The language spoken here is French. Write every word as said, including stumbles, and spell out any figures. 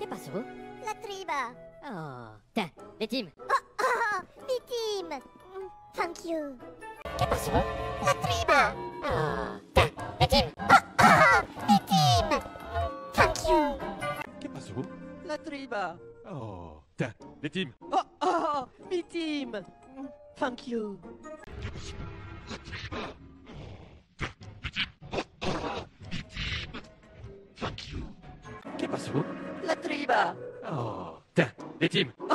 ¿Qué pasó? La triba. Oh, ta, les teams. Oh, mi team. Thank you. ¿Qué pasó? La triba. Oh, ta, les teams. Oh, mi team. Thank you. ¿Qué pasó? La triba. Oh, ta, les teams. Oh, oh, mi team. Thank you. ¿Qué pasó? La triba. Oh, ta, les teams.